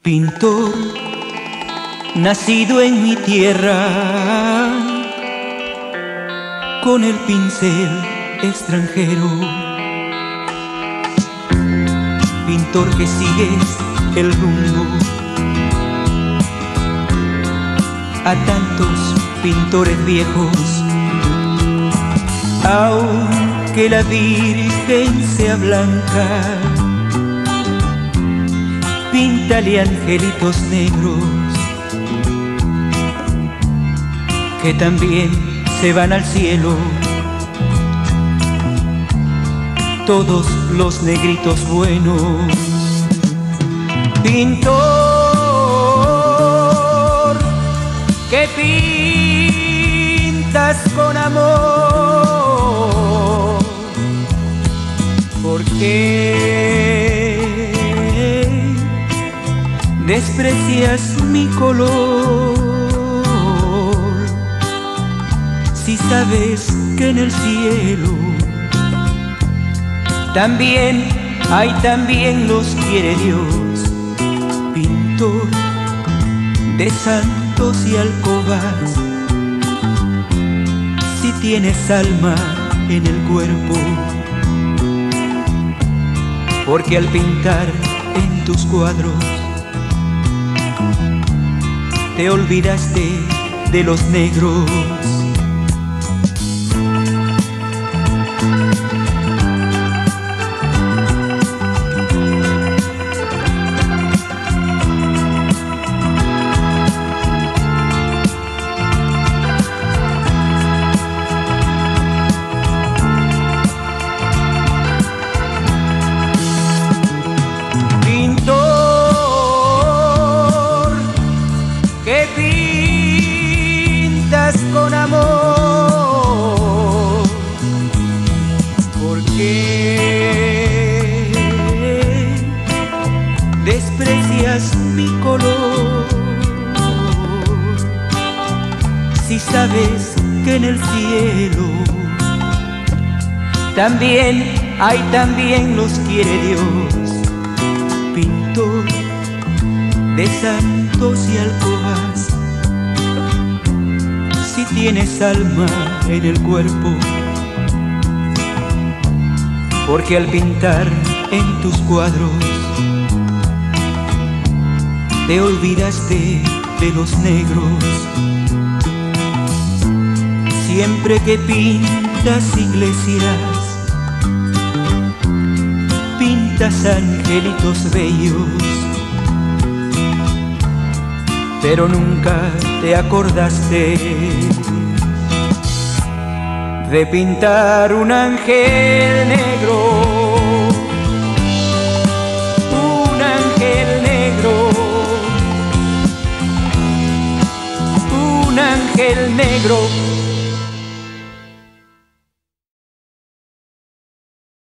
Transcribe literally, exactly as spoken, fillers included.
Pintor, nacido en mi tierra, con el pincel extranjero. Pintor que sigues el rumbo a tantos pintores viejos, aunque la Virgen sea blanca, píntale angelitos negros que también se van al cielo. Todos los negritos buenos. Pintor que pintas con amor, ¿por qué desprecias mi color? Si sabes que en el cielo también hay, también los quiere Dios. Pintor de santos y alcobas, si tienes alma en el cuerpo, porque al pintar en tus cuadros te olvidaste de los negros. Que pintas con amor, ¿por qué desprecias mi color? Si sabes que en el cielo también hay, también los quiere Dios. Pintor de santos y alcobas, si tienes alma en el cuerpo, porque al pintar en tus cuadros te olvidaste de los negros. Siempre que pintas iglesias, pintas angelitos bellos, pero nunca te acordaste de pintar un ángel negro, un ángel negro, un ángel negro